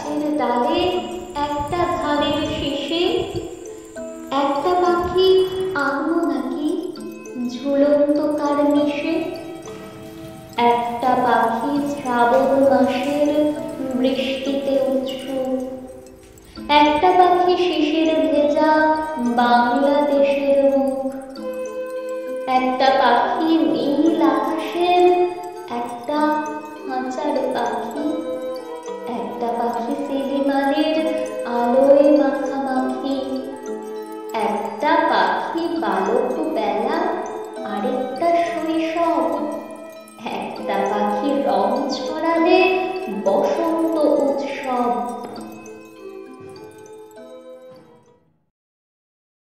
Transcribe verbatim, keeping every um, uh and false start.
গাছের ডালে একটা ধানের শীষে একটা পাখি আনবো নাকি ঝুলন্ত কার্নিশে। একটা পাখি শ্রাবণ মাসের বৃষ্টিতে উৎসুক, একটা পাখি শিশির ভেজা বাংলাদেশের মুখ, একটা পাখি নীল আকাশের, একটা খাঁচার পাখি, একটা পাখি সিলিমানের আলোয় মাখামাখি, একটা পাখি বালক বেলা, আরেকটা শৈশব, একটা পাখি রং ছড়ালে বসন্ত উৎসব।